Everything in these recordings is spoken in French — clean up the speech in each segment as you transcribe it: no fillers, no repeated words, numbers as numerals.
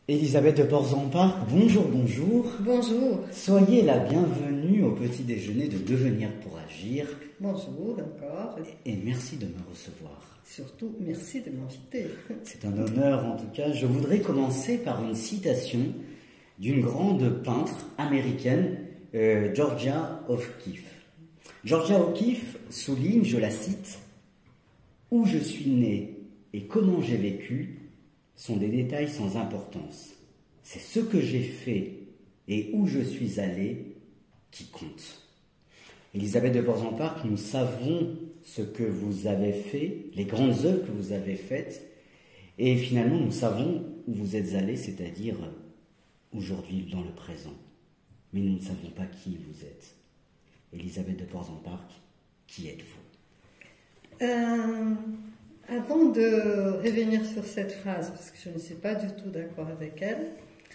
Elisabeth de Porzampar, bonjour, bonjour. Bonjour. Soyez la bienvenue au petit déjeuner de Devenir pour agir. Bonjour encore. Et merci de me recevoir. Surtout, merci de m'inviter. C'est un honneur en tout cas. Je voudrais commencer par une citation d'une grande peintre américaine, Georgia O'Keeffe. Georgia O'Keeffe souligne, je la cite, « Où je suis né et comment j'ai vécu sont des détails sans importance. C'est ce que j'ai fait et où je suis allé qui compte. » Elisabeth de Porzampar, nous savons ce que vous avez fait, les grandes œuvres que vous avez faites, et finalement nous savons où vous êtes allé, c'est-à-dire aujourd'hui dans le présent. Mais nous ne savons pas qui vous êtes. Elisabeth de Porzampar, qui êtes-vous? Avant de revenir sur cette phrase, parce que je ne suis pas du tout d'accord avec elle,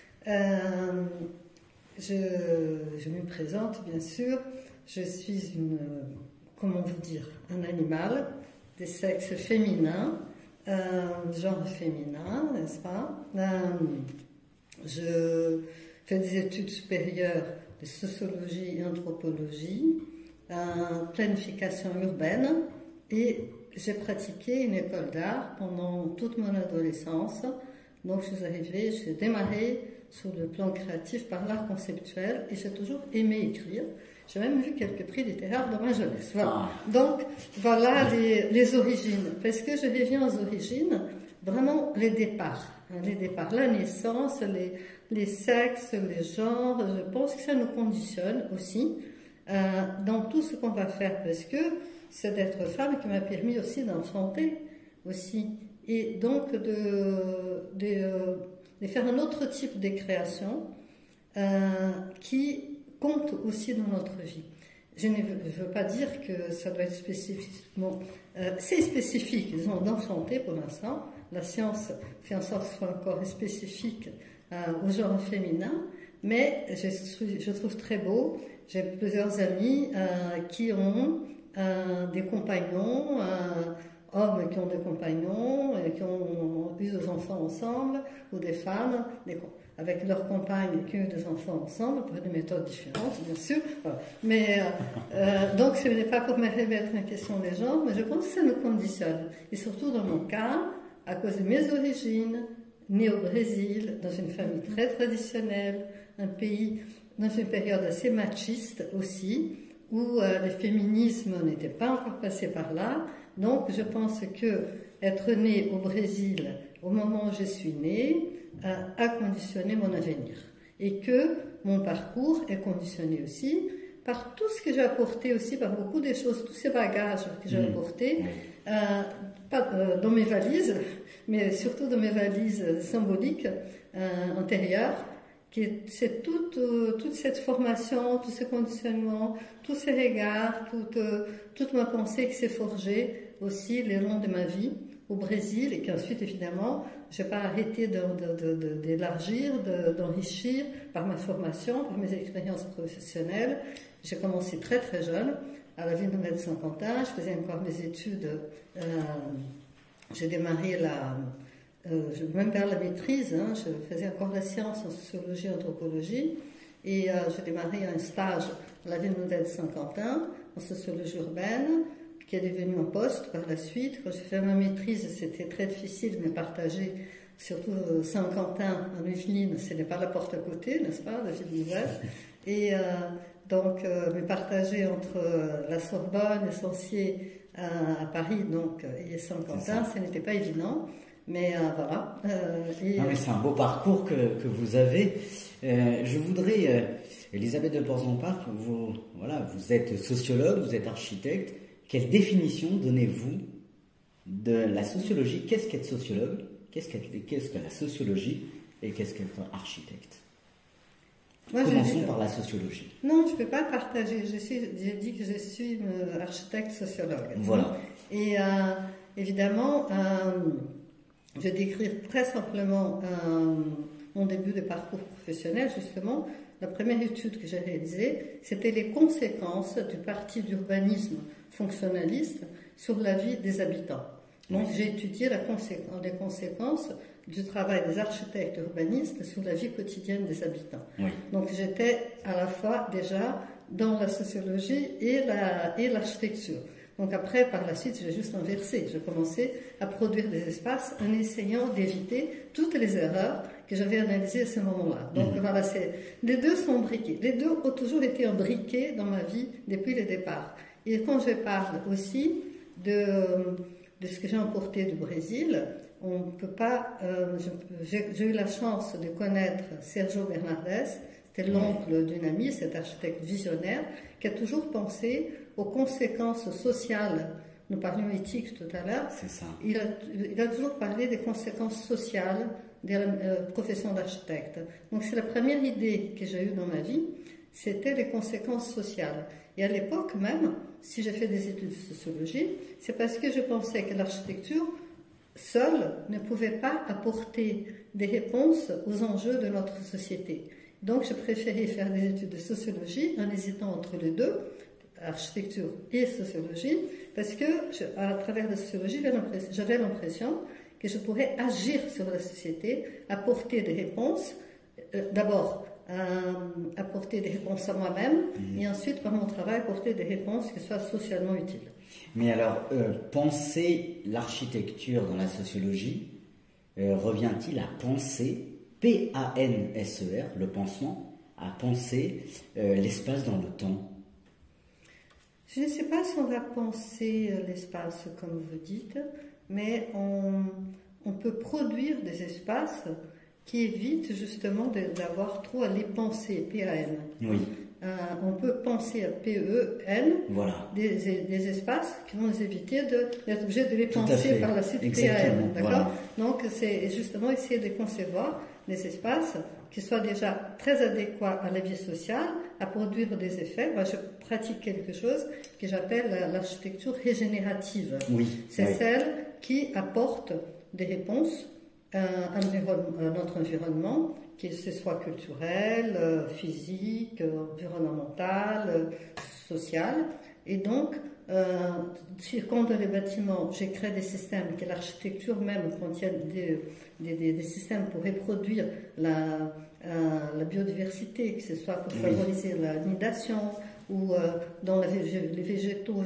je me présente bien sûr. Je suis comment vous dire, un animal de sexe féminin, genre féminin, n'est-ce pas? Je fais des études supérieures de sociologie et anthropologie, planification urbaine, et j'ai pratiqué une école d'art pendant toute mon adolescence. Donc j'ai démarré sur le plan créatif par l'art conceptuel et j'ai toujours aimé écrire. J'ai même vu quelques prix littéraires dans ma jeunesse. Voilà. Donc voilà les origines. Parce que je reviens aux origines, vraiment les départs. Les départs, la naissance, les sexes, les genres, je pense que ça nous conditionne aussi dans tout ce qu'on va faire. Parce que c'est d'être femme qui m'a permis aussi d'enfanter aussi. Et donc de faire un autre type de création qui compte aussi dans notre vie. Je ne veux pas dire que ça doit être spécifiquement... c'est spécifique, disons, d'enfanter pour l'instant. La science fait en sorte que ce soit encore spécifique au genre féminin, mais je trouve très beau. J'ai plusieurs amis qui ont des compagnons, hommes qui ont des compagnons, et qui ont eu des enfants ensemble, ou des femmes avec leurs compagnes qui ont eu des enfants ensemble, pour des méthodes différentes, bien sûr. Mais donc ce n'est pas pour me remettre en question les genres, mais je pense que ça nous conditionne. Et surtout dans mon cas, à cause de mes origines, née au Brésil, dans une famille très traditionnelle, un pays dans une période assez machiste aussi, où le féminisme n'était pas encore passé par là. Donc je pense que être née au Brésil au moment où je suis née a conditionné mon avenir. Et que mon parcours est conditionné aussi par tout ce que j'ai apporté aussi, par beaucoup de choses, tous ces bagages que j'ai apportés, pas dans mes valises, mais surtout dans mes valises symboliques antérieures. C'est toute cette formation, tous ces conditionnements, tous ces regards, toute ma pensée qui s'est forgée aussi le long de ma vie au Brésil, et qu'ensuite, évidemment, je n'ai pas arrêté d'élargir, d'enrichir par ma formation, par mes expériences professionnelles. J'ai commencé très très jeune, à la ville de Saint-Quentin. Je faisais encore mes études. J'ai démarré même vers la maîtrise, je faisais encore la science en sociologie et anthropologie, et j'ai démarré un stage à la ville nouvelle de Saint-Quentin en sociologie urbaine, qui est devenu un poste par la suite. Quand j'ai fait ma maîtrise, c'était très difficile de me partager, surtout Saint-Quentin en Yvelines, ce n'est pas la porte à côté, n'est-ce pas, la ville nouvelle. Et donc, me partager entre la Sorbonne, les Censiers à Paris, donc, et Saint-Quentin, ce n'était pas évident. Mais voilà. Non, mais c'est un beau parcours que vous avez. Je voudrais, Elisabeth de Porzampar, vous êtes sociologue, vous êtes architecte. Quelle définition donnez-vous de la sociologie? Qu'est-ce qu'être sociologue? Qu'est-ce que la sociologie? Et qu'est-ce qu'être architecte? Commençons par la sociologie. Non, je ne peux pas partager. J'ai dit que je suis architecte sociologue. Voilà. Et évidemment... je vais décrire très simplement mon début de parcours professionnel, justement. La première étude que j'ai réalisée, c'était les conséquences du parti d'urbanisme fonctionnaliste sur la vie des habitants. Donc j'ai étudié les conséquences du travail des architectes urbanistes sur la vie quotidienne des habitants. Oui. Donc j'étais à la fois déjà dans la sociologie et l'architecture. Donc après, par la suite, j'ai juste inversé. J'ai commencé à produire des espaces en essayant d'éviter toutes les erreurs que j'avais analysées à ce moment-là. Donc voilà, les deux sont briqués. Les deux ont toujours été imbriqués dans ma vie depuis le départ. Et quand je parle aussi de ce que j'ai emporté du Brésil, on ne peut pas... j'ai eu la chance de connaître Sergio Bernardes. C'était l'oncle d'une amie, cet architecte visionnaire, qui a toujours pensé aux conséquences sociales. Nous parlions éthique tout à l'heure. C'est ça. Il a toujours parlé des conséquences sociales de la profession d'architecte. Donc c'est la première idée que j'ai eue dans ma vie, c'était les conséquences sociales. Et à l'époque même, si j'ai fait des études de sociologie, c'est parce que je pensais que l'architecture seule ne pouvait pas apporter des réponses aux enjeux de notre société. Donc, je préférais faire des études de sociologie en hésitant entre les deux, architecture et sociologie, parce que, à travers la sociologie, j'avais l'impression que je pourrais agir sur la société, apporter des réponses, d'abord, apporter des réponses à moi-même, et ensuite, par mon travail, apporter des réponses qui soient socialement utiles. Mais alors, penser l'architecture dans la sociologie, revient-il à penser P-A-N-S-E-R, le pansement, à penser l'espace dans le temps? Je ne sais pas si on va penser l'espace comme vous dites, mais on peut produire des espaces qui évitent justement d'avoir trop à les penser, P-A-N. Oui. On peut penser à P-E-N, voilà. des espaces qui vont nous éviter d'être obligés de les penser par la suite P-A-N. D'accord. Voilà. Donc c'est justement essayer de concevoir des espaces qui soient déjà très adéquats à la vie sociale, à produire des effets. Moi, je pratique quelque chose que j'appelle l'architecture régénérative. Oui. C'est celle qui apporte des réponses à notre environnement, que ce soit culturel, physique, environnemental, social. Et donc, quand dans les bâtiments, j'ai créé des systèmes, que l'architecture même contient des systèmes pour reproduire la biodiversité, que ce soit pour favoriser la nidation, ou dans les végétaux,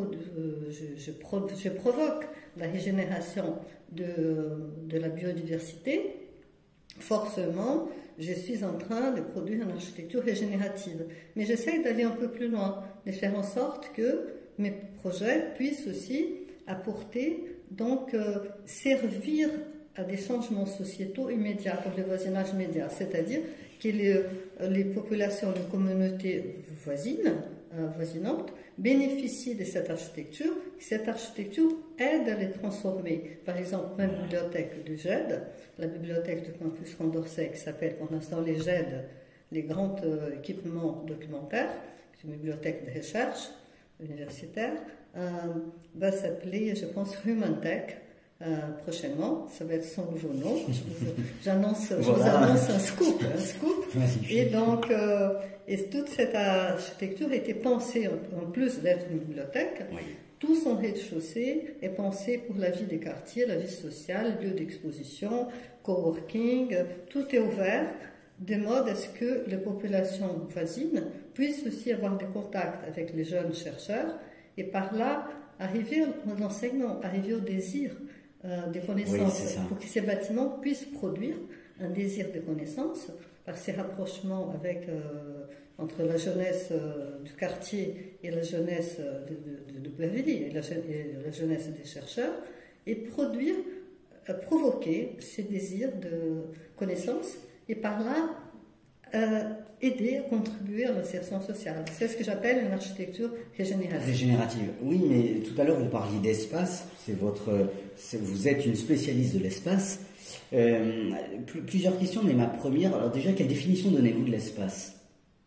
je provoque la régénération de la biodiversité. Forcément, je suis en train de produire une architecture régénérative. Mais j'essaye d'aller un peu plus loin, de faire en sorte que mes projets puissent aussi apporter, donc servir à des changements sociétaux immédiats pour le voisinage immédiat, c'est-à-dire que les populations, les communautés voisinantes bénéficient de cette architecture aide à les transformer. Par exemple, ma bibliothèque du GED, la bibliothèque du campus Condorcet, qui s'appelle pour l'instant les GED, les grands équipements documentaires, c'est une bibliothèque de recherche universitaire, va s'appeler, je pense, Humantech. Prochainement, ça va être son nouveau nom. Je vous annonce un scoop. Et donc, toute cette architecture a été pensée, en plus d'être une bibliothèque, tout son rez-de-chaussée est pensé pour la vie des quartiers, la vie sociale, lieu d'exposition, coworking, tout est ouvert, de mode à ce que les populations voisines puissent aussi avoir des contacts avec les jeunes chercheurs et par là arriver en enseignant, arriver au désir des connaissances, pour que ces bâtiments puissent produire un désir de connaissances par ces rapprochements avec, entre la jeunesse du quartier et la jeunesse de Beverly et la jeunesse des chercheurs, et provoquer ces désirs de connaissances et par là aider à contribuer à l'insertion sociale. C'est ce que j'appelle une architecture régénérative. Oui, mais tout à l'heure vous parliez d'espace, vous êtes une spécialiste de l'espace. Plusieurs questions, mais ma première, alors déjà, quelle définition donnez-vous de l'espace?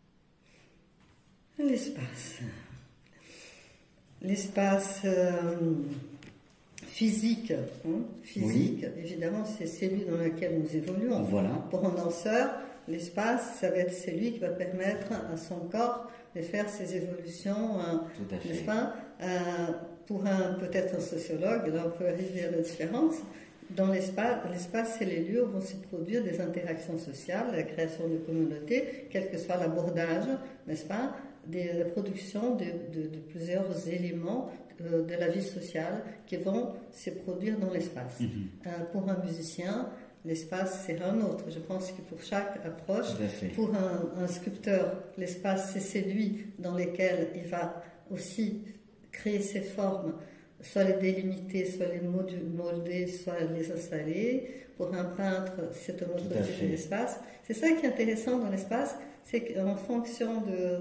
L'espace physique, évidemment, c'est celui dans lequel nous évoluons. Voilà. Pour un danseur, l'espace, ça va être celui qui va permettre à son corps de faire ses évolutions, n'est-ce pas? Pour peut-être un sociologue, là on peut arriver à la différence, dans l'espace, c'est les lieux où vont se produire des interactions sociales, la création de communautés, quel que soit l'abordage, n'est-ce pas, la production de plusieurs éléments de la vie sociale qui vont se produire dans l'espace. Pour un musicien, l'espace, c'est un autre. Je pense que pour chaque approche, pour un sculpteur, l'espace, c'est celui dans lequel il va aussi créer ses formes, soit les délimiter, soit les molder, soit les installer. Pour un peintre, c'est un autre type d'espace. C'est ça qui est intéressant dans l'espace, c'est qu'en fonction de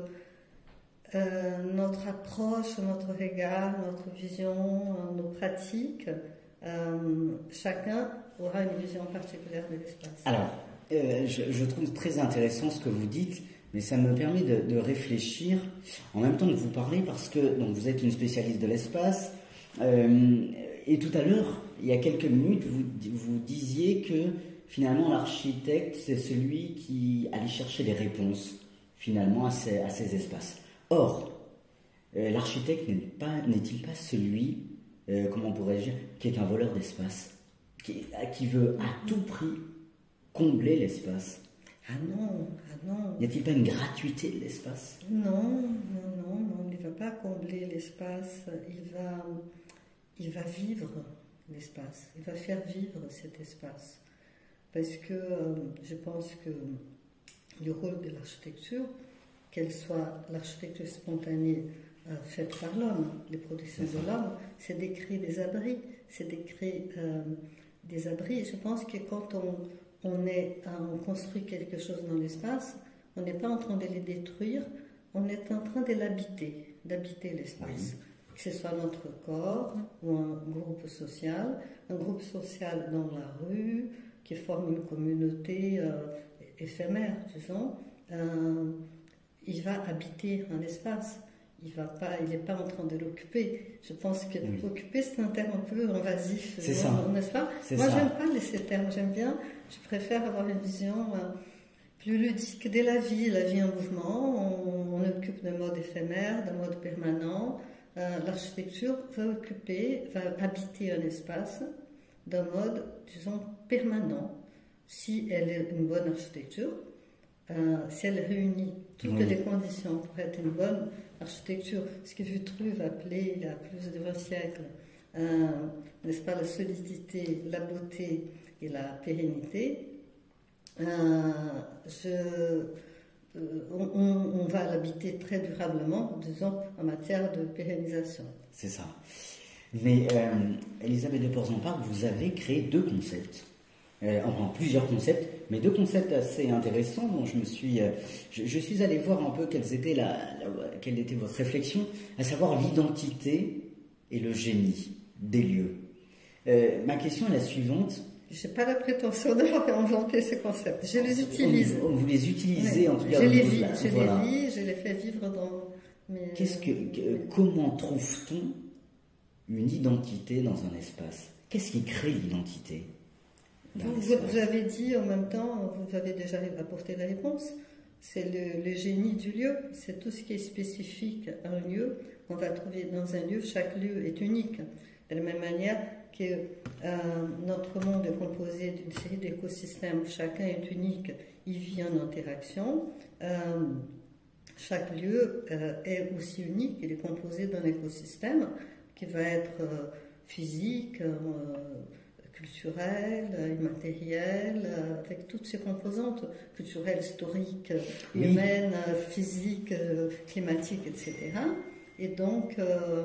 notre approche, notre regard, notre vision, nos pratiques, chacun aura une vision particulière de l'espace. Alors, je trouve très intéressant ce que vous dites, mais ça me permet de réfléchir en même temps de vous parler parce que donc, vous êtes une spécialiste de l'espace et tout à l'heure, il y a quelques minutes, vous disiez que finalement l'architecte, c'est celui qui allait chercher les réponses finalement à ces espaces. Or, l'architecte n'est-il pas celui, comment pourrais-je dire, qui est un voleur d'espace, qui veut à tout prix combler l'espace? Ah non. N'y a-t-il pas une gratuité de l'espace? Non, il ne va pas combler l'espace, il va vivre l'espace, il va faire vivre cet espace. Parce que je pense que le rôle de l'architecture, qu'elle soit l'architecture spontanée faite par l'homme, les productions de l'homme, c'est d'écrire des abris, c'est d'écrire des abris. Et je pense que quand on construit quelque chose dans l'espace, on n'est pas en train de les détruire, on est en train de l'habiter, d'habiter l'espace. Oui. Que ce soit notre corps ou un groupe social dans la rue, qui forme une communauté éphémère, disons, il va habiter un espace. Il n'est pas en train de l'occuper. Je pense que occuper, c'est un terme un peu invasif. C'est ça. N'est-ce pas? Moi, j'aime pas ces termes. Je préfère avoir une vision plus ludique de la vie en mouvement. On occupe d'un mode éphémère, d'un mode permanent. L'architecture va habiter un espace d'un mode, disons, permanent. Si elle est une bonne architecture, si elle réunit toutes les conditions pour être une bonne architecture, ce que Vitruve appelait il y a plus de 20 siècles, n'est-ce pas, la solidité, la beauté et la pérennité, on va l'habiter très durablement, disons, en matière de pérennisation. C'est ça. Mais Elisabeth de Portzamparc, vous avez créé deux concepts. Enfin, plusieurs concepts, mais deux concepts assez intéressants dont je suis allé voir un peu quelle était votre réflexion, à savoir l'identité et le génie des lieux. Ma question est la suivante. Je n'ai pas la prétention d'avoir inventé ces concepts. Je les utilise. Vous les utilisez en tout cas. Je les vis, je les fais vivre dans mes... Comment trouve-t-on une identité dans un espace? Qu'est-ce qui crée l'identité? Vous avez dit en même temps, vous avez déjà apporté la réponse, c'est le génie du lieu, c'est tout ce qui est spécifique à un lieu, qu'on va trouver dans un lieu, chaque lieu est unique. De la même manière que notre monde est composé d'une série d'écosystèmes, chacun est unique, il vit en interaction. Chaque lieu est aussi unique, il est composé d'un écosystème qui va être physique, culturelle, immatérielle, avec toutes ces composantes culturelles, historiques, humaines, physiques, climatiques, etc. Et donc,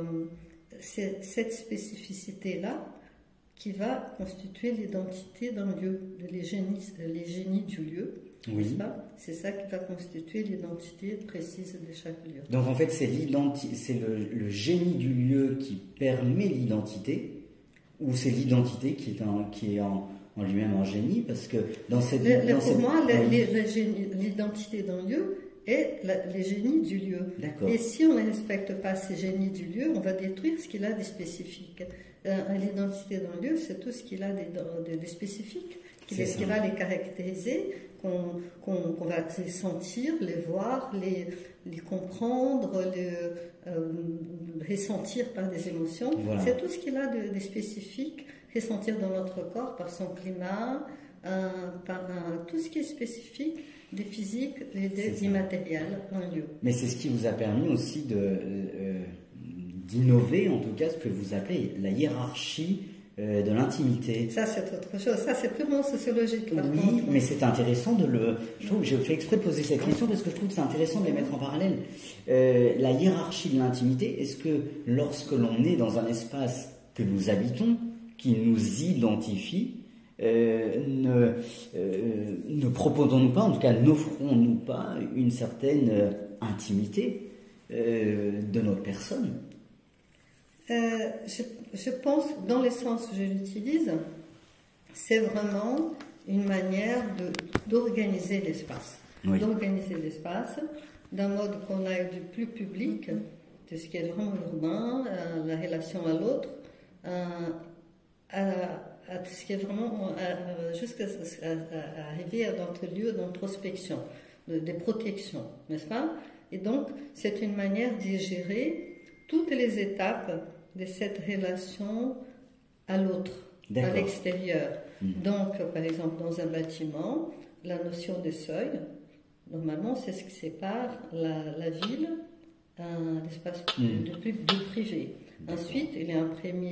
c'est cette spécificité-là qui va constituer l'identité d'un lieu, les génies du lieu. Oui. C'est ça qui va constituer l'identité précise de chaque lieu. Donc en fait, c'est le génie du lieu qui permet l'identité, ou c'est l'identité qui est en lui-même un génie, parce que dans cette... Pour moi, l'identité d'un lieu est les génies du lieu. D'accord. Et si on ne respecte pas ces génies du lieu, on va détruire ce qu'il a de spécifique. L'identité d'un lieu, c'est tout ce qu'il a de spécifique, qui va les caractériser, qu'on va les sentir, les voir, les comprendre, les ressentir par des émotions. Voilà. C'est tout ce qu'il a de spécifique, ressentir dans notre corps par son climat, par tout ce qui est spécifique des physiques et des immatériels d'un lieu. Mais c'est ce qui vous a permis aussi d'innover, en tout cas, ce que vous appelez la hiérarchie de l'intimité. Ça, c'est autre chose. Ça, c'est purement sociologique. Par oui, contre. Mais c'est intéressant de le... Je fais exprès de poser cette question parce que je trouve que c'est intéressant de les mettre en parallèle. La hiérarchie de l'intimité, est-ce que lorsque l'on est dans un espace que nous habitons, qui nous identifie, ne proposons-nous pas, en tout cas n'offrons-nous pas une certaine intimité de notre personne? Je pense, dans les sens que je l'utilise, c'est vraiment une manière d'organiser l'espace. Oui. D'organiser l'espace d'un mode qu'on a du plus public, de ce qui est vraiment urbain, la relation à l'autre, à tout ce qui est vraiment jusqu'à arriver à notre lieu d'introspection, de protection, n'est-ce pas? Et donc, c'est une manière de gérer toutes les étapes de cette relation à l'autre, à l'extérieur. Donc, par exemple, dans un bâtiment, la notion de seuil, normalement, c'est ce qui sépare la ville l'espace du privé. Ensuite, il y a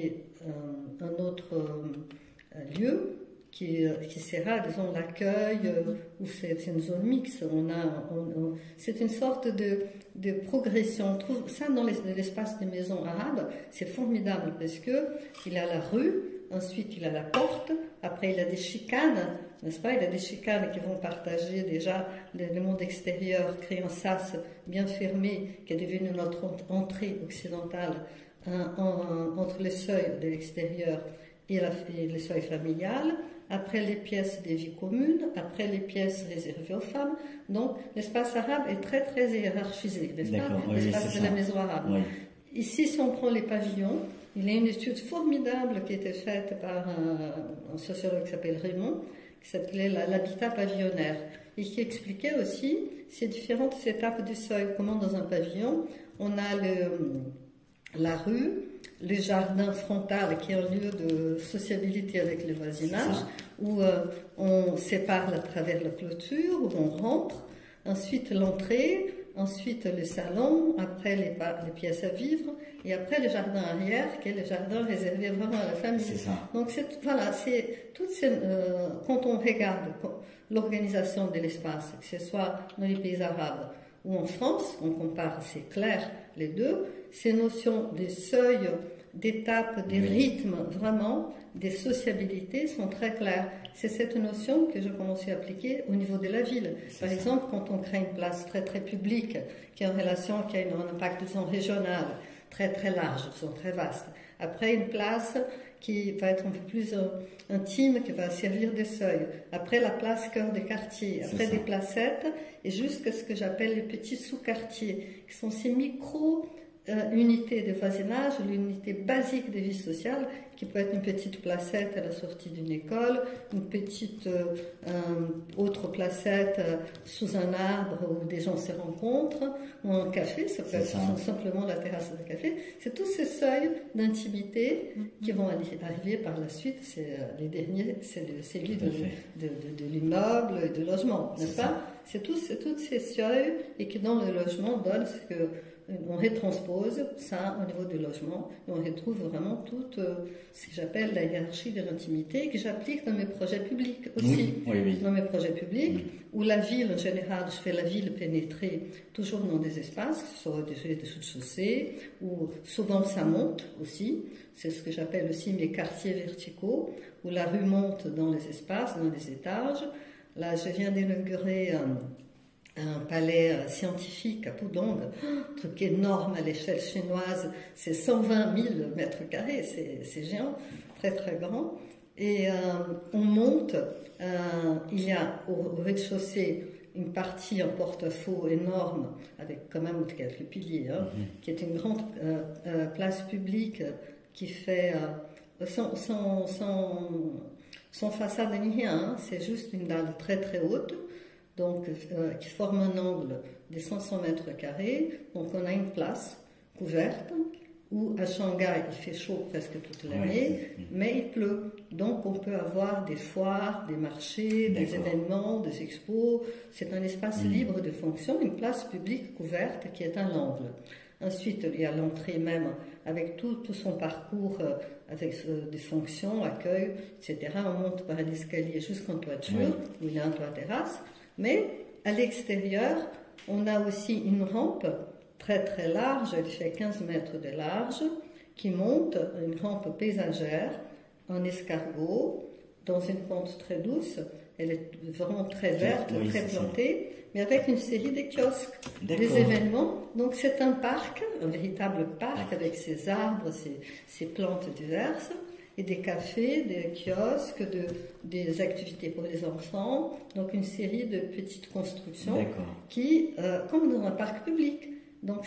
un autre lieu qui sera, disons, l'accueil, où c'est une zone mixte. C'est une sorte de progression. On trouve ça dans l'espace des maisons arabes, c'est formidable parce que il a la rue, ensuite il a la porte, après il a des chicanes, n'est-ce pas? Il a des chicanes qui vont partager déjà le monde extérieur, créer un sas bien fermé qui est devenu notre entrée occidentale entre les seuils de l'extérieur et les seuils familiales. Après les pièces des vies communes, après les pièces réservées aux femmes. Donc l'espace arabe est très très hiérarchisé, n'est-ce pas? L'espace de la maison arabe. Oui. Ici, si on prend les pavillons, il y a une étude formidable qui a été faite par un sociologue qui s'appelle Raymond, qui s'appelait l'habitat pavillonnaire, et qui expliquait aussi ces différentes étapes du seuil. Comment dans un pavillon, on a la rue, le jardin frontal qui est un lieu de sociabilité avec le voisinage, où on sépare à travers la clôture, où on rentre, ensuite l'entrée, ensuite le salon, après les pièces à vivre, et après le jardin arrière, qui est le jardin réservé vraiment à la famille. C'est ça. Donc voilà, c'est toutes ces, quand on regarde l'organisation de l'espace, que ce soit dans les pays arabes ou en France, on compare, c'est clair, les deux, ces notions des seuils, d'étapes, des rythmes, vraiment, des sociabilités sont très claires. C'est cette notion que je commence à appliquer au niveau de la ville. Par exemple, quand on crée une place très très publique, qui est en relation, qui a un impact, disons, régional, très très large, disons, très vaste. Après, une place qui va être un peu plus intime, qui va servir de seuil. Après, la place cœur des quartiers. Après, des placettes, et jusqu'à ce que j'appelle les petits sous-quartiers, qui sont ces unité de voisinage, l'unité basique de vie sociale, qui peut être une petite placette à la sortie d'une école, une petite autre placette sous un arbre où des gens se rencontrent, ou un café, ça peut être simplement la terrasse d'un café. C'est tous ces seuils d'intimité qui vont arriver par la suite. C'est les derniers, c'est celui de l'immeuble et du logement, n'est-ce pas? C'est tous ces seuils et qui dans le logement donnent ce que on retranspose ça au niveau du logement et on retrouve vraiment tout ce que j'appelle la hiérarchie de l'intimité que j'applique dans mes projets publics aussi. Dans mes projets publics, où la ville en général, je fais la ville pénétrer toujours dans des espaces, que ce soit des rez-de-chaussée, où souvent ça monte aussi. C'est ce que j'appelle aussi mes quartiers verticaux, où la rue monte dans les espaces, dans les étages. Là, je viens d'inaugurer un palais scientifique à Pudong, un truc énorme à l'échelle chinoise, c'est 120 000 mètres carrés, c'est géant, très très grand. Et on monte, il y a au rez-de-chaussée une partie, un porte-à-faux énorme, avec quand même quelques piliers, qui est une grande place publique qui fait sans façade ni rien, c'est juste une dalle très très haute. Donc, qui forme un angle de 500 mètres carrés. Donc, on a une place couverte où à Shanghai il fait chaud presque toute l'année, mais il pleut. Donc on peut avoir des foires, des marchés, des événements, des expos. C'est un espace libre de fonction, une place publique couverte qui est à l'angle. Ensuite, il y a l'entrée même avec tout son parcours, avec des fonctions, accueil, etc. On monte par l'escalier jusqu'en toiture, où il y a un toit terrasse. Mais à l'extérieur, on a aussi une rampe très très large, elle fait 15 mètres de large, qui monte, une rampe paysagère, en escargot, dans une pente très douce. Elle est vraiment très verte, très plantée, mais avec une série de kiosques, des événements. Donc c'est un parc, un véritable parc avec ses arbres, ses plantes diverses, et des cafés, des kiosques, des activités pour les enfants. Donc une série de petites constructions qui, comme dans un parc public. Donc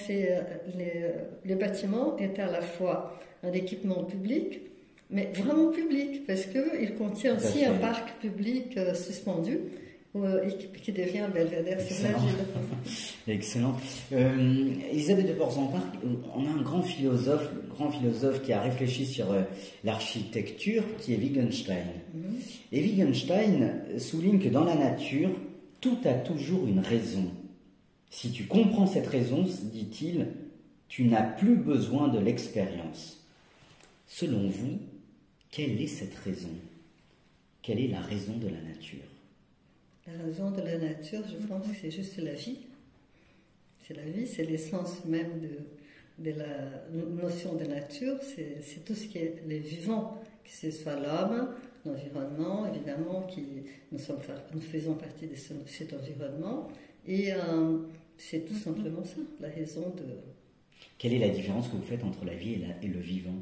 le bâtiment est à la fois un équipement public, mais vraiment public, parce qu'il contient aussi un parc public suspendu qui devient un belvédère sur la ville. Excellent. Elisabeth de Porzenparc, on a un grand philosophe qui a réfléchi sur l'architecture, qui est Wittgenstein. Et Wittgenstein souligne que dans la nature, tout a toujours une raison. Si tu comprends cette raison, dit-il, tu n'as plus besoin de l'expérience. Selon vous, quelle est cette raison? Quelle est la raison de la nature? La raison de la nature, je pense que c'est juste la vie. C'est la vie, c'est l'essence même de la notion de nature, c'est tout ce qui est les vivants, que ce soit l'homme, l'environnement, évidemment, nous faisons partie de cet environnement, et c'est tout simplement ça, la raison de... Quelle est la différence que vous faites entre la vie et le vivant?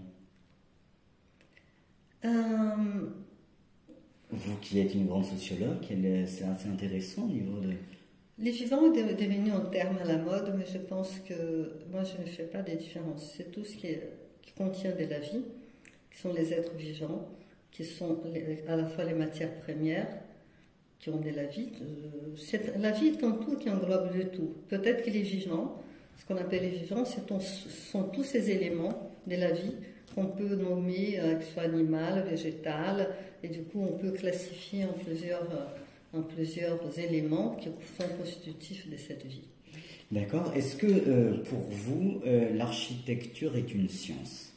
Vous qui êtes une grande sociologue, c'est assez intéressant au niveau de... Les vivants est devenu un terme à la mode, mais je pense que moi je ne fais pas de différence. C'est tout ce qui contient de la vie, qui sont les êtres vivants, qui sont à la fois les matières premières, qui ont de la vie. La vie est un tout qui englobe le tout. Peut-être que les vivants, ce qu'on appelle les vivants, sont tous ces éléments de la vie qu'on peut nommer, que ce soit animal, végétal, et du coup on peut classifier en plusieurs éléments qui sont constitutifs de cette vie. D'accord. Est-ce que pour vous, l'architecture est une science?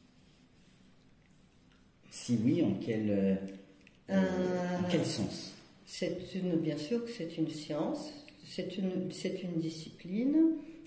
Si oui, en quel sens? Bien sûr que c'est une science, c'est une discipline.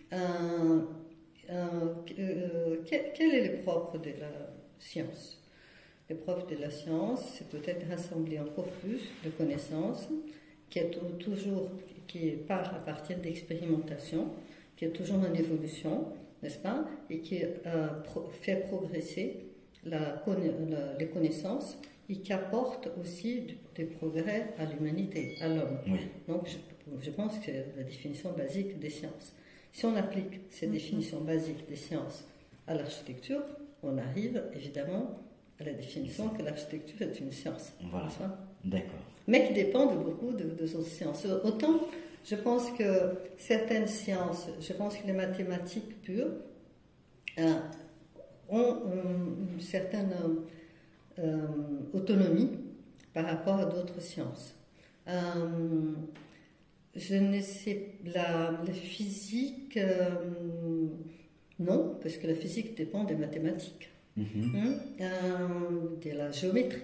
Quel est le propre de la science? Le propre de la science, c'est peut-être rassembler encore plus de connaissances, qui part à partir d'expérimentation, qui est toujours en évolution, n'est-ce pas, et qui fait progresser les connaissances et qui apporte aussi des progrès à l'humanité, à l'homme. Oui. Donc je pense que c'est la définition basique des sciences. Si on applique ces définitions basiques des sciences à l'architecture, on arrive évidemment à la définition que l'architecture est une science. Voilà, d'accord. Mais qui dépend de beaucoup d'autres sciences. Autant, je pense que certaines sciences, je pense que les mathématiques pures ont une certaine autonomie par rapport à d'autres sciences. Je ne sais, la physique, non, parce que la physique dépend des mathématiques, de la géométrie.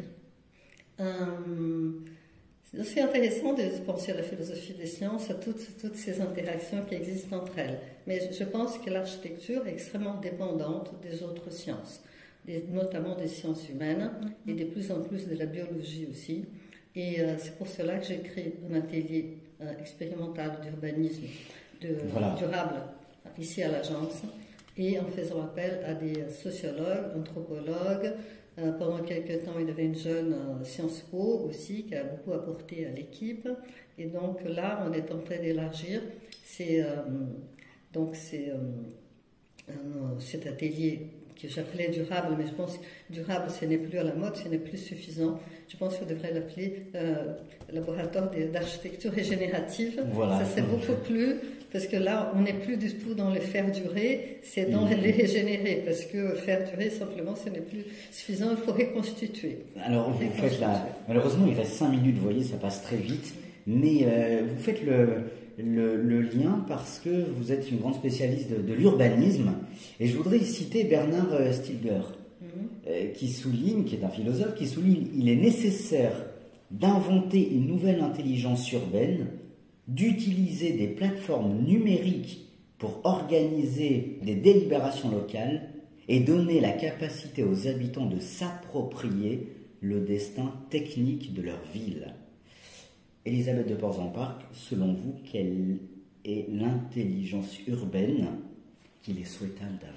C'est aussi intéressant de penser à la philosophie des sciences, à toutes ces interactions qui existent entre elles. Mais je pense que l'architecture est extrêmement dépendante des autres sciences, notamment des sciences humaines et de plus en plus de la biologie aussi. Et c'est pour cela que j'ai créé un atelier expérimental d'urbanisme durable ici à l'agence, et en faisant appel à des sociologues, anthropologues. Pendant quelques temps, il y avait une jeune Sciences Po aussi qui a beaucoup apporté à l'équipe. Et donc là, on est en train d'élargir cet atelier que j'appelais durable, mais je pense que durable, ce n'est plus à la mode, ce n'est plus suffisant. Je pense qu'on devrait l'appeler laboratoire d'architecture régénérative. Voilà. Ça, c'est beaucoup plus, parce que là, on n'est plus du tout dans les faire durer, c'est dans les régénérer, parce que faire durer, simplement, ce n'est plus suffisant, il faut reconstituer. Alors, vous faites malheureusement, il reste 5 minutes, vous voyez, ça passe très vite, mais vous faites le lien parce que vous êtes une grande spécialiste de l'urbanisme, et je voudrais citer Bernard Stiegler, qui souligne, qui est un philosophe, qui souligne il est nécessaire d'inventer une nouvelle intelligence urbaine, d'utiliser des plateformes numériques pour organiser des délibérations locales et donner la capacité aux habitants de s'approprier le destin technique de leur ville. Elisabeth de Portzamparc, selon vous, quelle est l'intelligence urbaine qu'il est souhaitable d'avoir?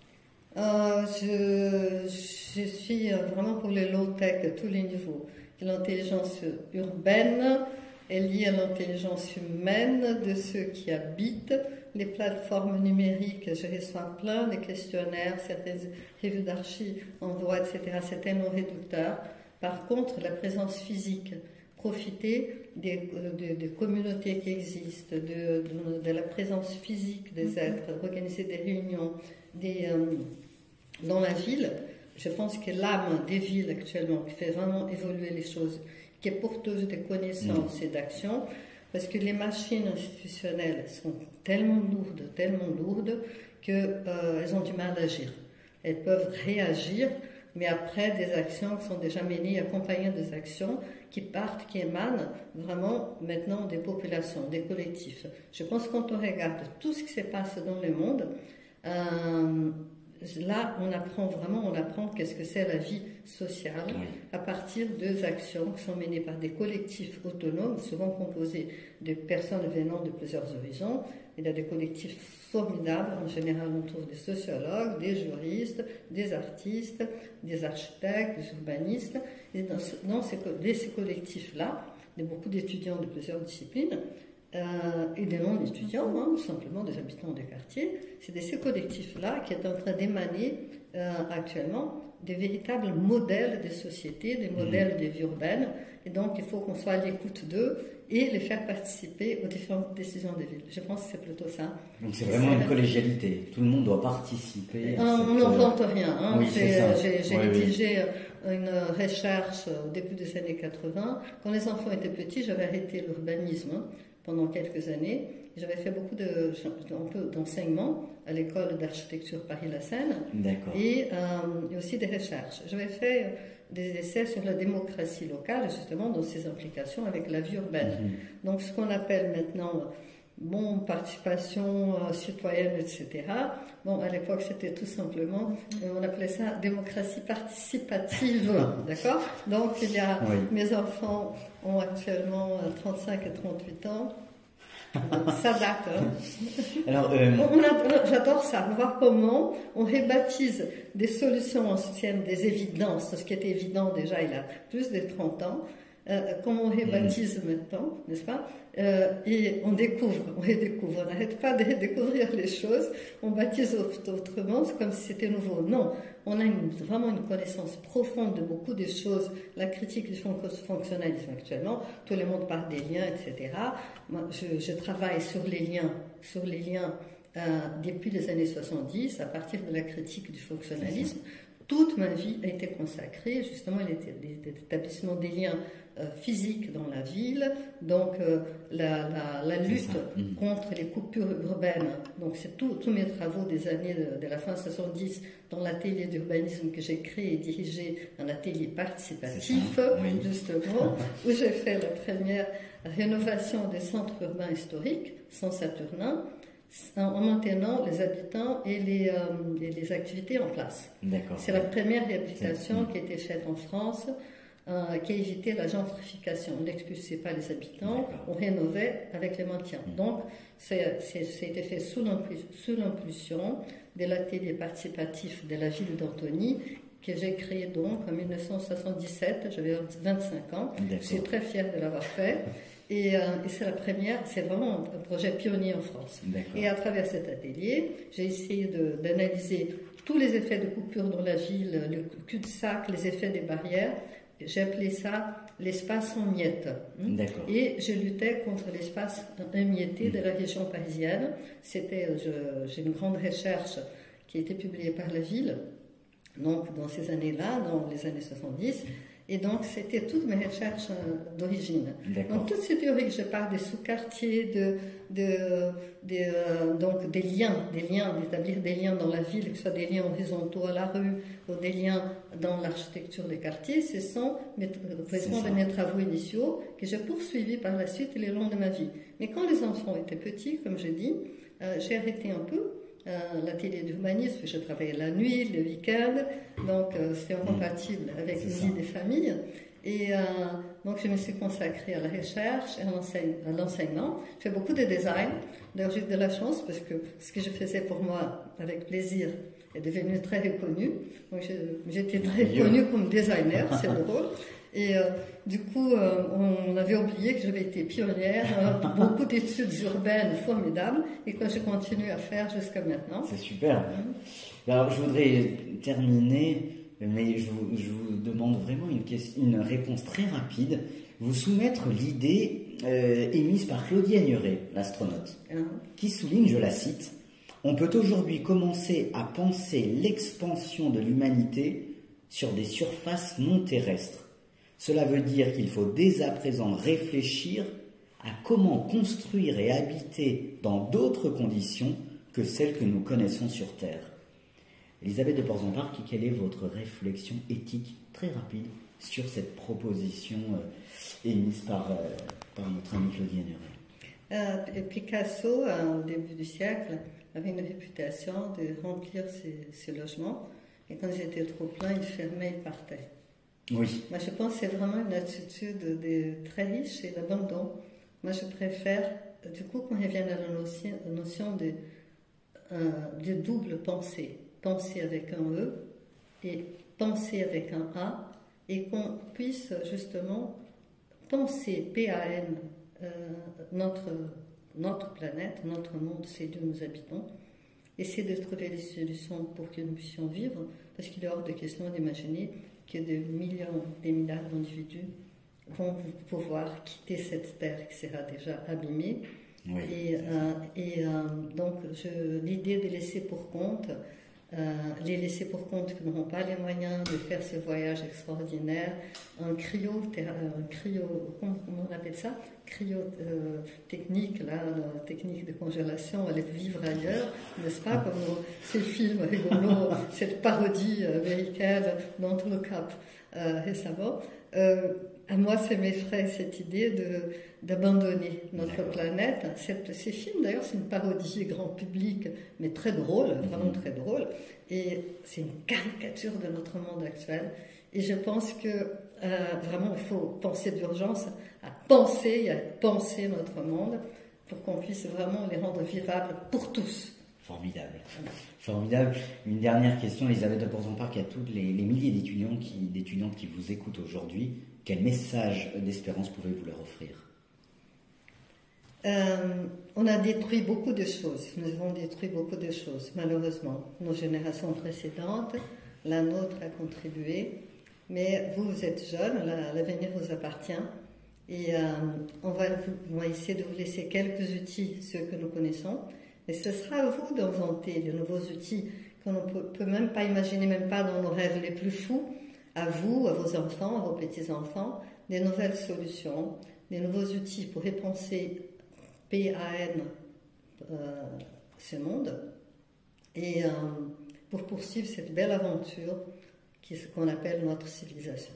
Je suis vraiment pour le low-tech à tous les niveaux. L'intelligence urbaine est liée à l'intelligence humaine de ceux qui habitent. Les plateformes numériques, je reçois plein de questionnaires, certaines revues d'archi envoient, etc. C'est tellement réducteur. Par contre, la présence physique, profiter des communautés qui existent, de la présence physique des êtres, organiser des réunions dans la ville. Je pense que l'âme des villes actuellement, qui fait vraiment évoluer les choses, qui est porteuse de connaissances et d'actions, parce que les machines institutionnelles sont tellement lourdes qu'elles ont du mal à agir. Elles peuvent réagir, mais après des actions qui sont déjà menées, accompagnées des actions qui partent, qui émanent vraiment maintenant des populations, des collectifs. Je pense que quand on regarde tout ce qui se passe dans le monde, là, on apprend qu'est-ce que c'est la vie sociale à partir des actions qui sont menées par des collectifs autonomes, souvent composés de personnes venant de plusieurs horizons. Il y a des collectifs formidables, en général on trouve des sociologues, des juristes, des artistes, des architectes, des urbanistes. Et dans ces collectifs-là, il y a beaucoup d'étudiants de plusieurs disciplines, et des non-étudiants, simplement des habitants des quartiers. C'est de ces collectifs-là qui est en train d'émaner actuellement des véritables modèles de société, des modèles de vie urbaine. Et donc, il faut qu'on soit à l'écoute d'eux et les faire participer aux différentes décisions des villes. Je pense que c'est plutôt ça. Donc, c'est vraiment une collégialité. Tout le monde doit participer. On n'invente rien. Oui, j'ai rédigé une recherche au début des années 80. Quand les enfants étaient petits, j'avais arrêté l'urbanisme pendant quelques années. J'avais fait beaucoup d'enseignement à l'école d'architecture Paris-La Seine et aussi des recherches. J'avais fait des essais sur la démocratie locale, justement dans ses implications avec la vie urbaine. Donc ce qu'on appelle maintenant participation citoyenne, etc. À l'époque c'était tout simplement, on appelait ça démocratie participative, d'accord? Donc mes enfants ont actuellement 35 et 38 ans. Donc, ça date. Alors, j'adore ça, voir comment on rebaptise des solutions anciennes, des évidences, ce qui était évident déjà il y a plus de 30 ans, comment on rebaptise maintenant, n'est-ce pas? Et on redécouvre, on n'arrête pas de découvrir les choses, on baptise autrement, c'est comme si c'était nouveau. Non, on a vraiment une connaissance profonde de beaucoup de choses, la critique du fonctionnalisme actuellement, tout le monde parle des liens, etc. Moi, je travaille sur les liens depuis les années 70, à partir de la critique du fonctionnalisme. Toute ma vie a été consacrée justement à l'établissement des liens physiques dans la ville, donc la lutte contre les coupures urbaines. Donc c'est tous mes travaux des années de la fin 70 dans l'atelier d'urbanisme que j'ai créé et dirigé, un atelier participatif justement, où j'ai fait la première rénovation des centres urbains historiques, sans Saturnin, en maintenant les habitants et les activités en place. C'est la première réhabilitation qui a été faite en France, qui a évité la gentrification. On n'expulsait pas les habitants, on rénovait avec les maintiens. Donc, ça a été fait sous l'impulsion de l'atelier participatif de la ville d'Antony, que j'ai créé donc en 1977, j'avais 25 ans. Je suis très fière de l'avoir fait. Et c'est la première, c'est vraiment un projet pionnier en France. Et à travers cet atelier, j'ai essayé d'analyser tous les effets de coupure dans la ville, le cul-de-sac, les effets des barrières. J'ai appelé ça l'espace en miettes. Et je luttais contre l'espace émietté de la région parisienne. J'ai une grande recherche qui a été publiée par la ville, donc dans ces années-là, dans les années 70. Et donc, c'était toutes mes recherches d'origine. Donc, toutes ces théories que je parle des sous-quartiers, donc des liens, d'établir des liens dans la ville, que ce soit des liens horizontaux à la rue ou des liens dans l'architecture des quartiers, ce sont vraiment mes travaux initiaux que j'ai poursuivis par la suite le long de ma vie. Mais quand les enfants étaient petits, comme je dis, j'ai arrêté un peu l'atelier d'humanisme, je travaillais la nuit, le week-end, donc c'était incompatible avec une vie des familles. Et donc je me suis consacrée à la recherche et à l'enseignement. Je fais beaucoup de design. D'ailleurs, j'ai eu de la chance parce que ce que je faisais pour moi avec plaisir est devenu très reconnu. Donc j'étais très reconnue comme designer, c'est drôle. Et du coup, on avait oublié que j'avais été pionnière, beaucoup d'études urbaines formidables, et que je continue à faire jusqu'à maintenant. C'est super. Alors, je voudrais terminer, mais je vous demande vraiment une réponse très rapide. Vous soumettre l'idée émise par Claudie Agneray, l'astronaute, qui souligne, je la cite, « On peut aujourd'hui commencer à penser l'expansion de l'humanité sur des surfaces non terrestres. Cela veut dire qu'il faut dès à présent réfléchir à comment construire et habiter dans d'autres conditions que celles que nous connaissons sur Terre. » Elisabeth de Portzamparc, quelle est votre réflexion éthique très rapide sur cette proposition émise par notre ami Claudie Agneray? Picasso, au début du siècle, avait une réputation de remplir ses logements, et quand ils étaient trop pleins, il fermait, il partait. Oui. Moi, je pense que c'est vraiment une attitude très riche et d'abandon. Moi, je préfère, du coup, qu'on revienne à la notion de double pensée. Penser avec un E et penser avec un A, et qu'on puisse justement penser, P-A-N, notre planète, notre monde, c'est d'où nous habitons, essayer de trouver des solutions pour que nous puissions vivre, parce qu'il est hors de question d'imaginer que des millions, des milliards d'individus vont pouvoir quitter cette terre qui sera déjà abîmée. Oui, donc l'idée de laisser pour compte, les laisser pour compte qui n'auront pas les moyens de faire ce voyage extraordinaire, un cryo, comment on appelle ça, technique, technique de congélation, aller vivre ailleurs, n'est-ce pas, comme ces films rigolos, cette parodie américaine dans tout le Cap récemment. À moi, ça m'effraie cette idée d'abandonner notre planète. Ces films, d'ailleurs, c'est une parodie grand public, mais très drôle, vraiment très drôle. Et c'est une caricature de notre monde actuel. Et je pense que vraiment, il faut penser d'urgence à penser notre monde pour qu'on puisse vraiment les rendre vivables pour tous. Formidable. Formidable. Une dernière question, Elisabeth de Portzamparc, à tous les milliers d'étudiantes qui vous écoutent aujourd'hui. Quel message d'espérance pouvez-vous leur offrir? On a détruit beaucoup de choses. Nous avons détruit beaucoup de choses, malheureusement. Nos générations précédentes, la nôtre a contribué. Mais vous êtes jeunes, l'avenir vous appartient. Et on va essayer de vous laisser quelques outils, ceux que nous connaissons. Et ce sera à vous d'inventer de nouveaux outils qu'on ne peut même pas imaginer, même pas dans nos rêves les plus fous. À vous, à vos enfants, à vos petits-enfants, des nouvelles solutions, des nouveaux outils pour repenser PAN ce monde et pour poursuivre cette belle aventure qui est ce qu'on appelle notre civilisation.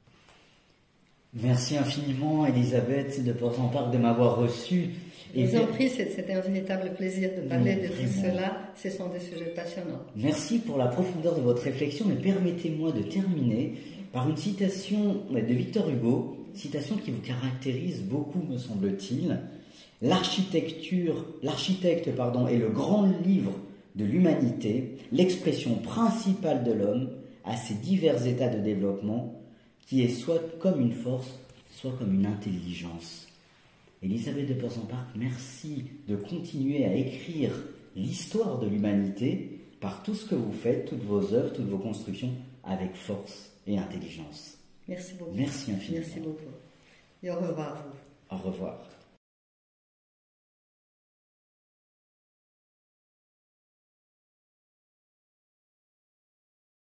Merci infiniment, Elisabeth de Portzamparc, de m'avoir reçu. Je vous en prie, c'était un véritable plaisir de parler de tout cela. Ce sont des sujets passionnants. Merci pour la profondeur de votre réflexion, mais permettez-moi de terminer par une citation de Victor Hugo, citation qui vous caractérise beaucoup, me semble-t-il. L'architecte est le grand livre de l'humanité, l'expression principale de l'homme à ses divers états de développement, qui est soit comme une force, soit comme une intelligence. Elisabeth de Portzamparc, merci de continuer à écrire l'histoire de l'humanité par tout ce que vous faites, toutes vos œuvres, toutes vos constructions, avec force et intelligence. Merci beaucoup. Merci infiniment. Merci beaucoup. Et au revoir à vous. Au revoir.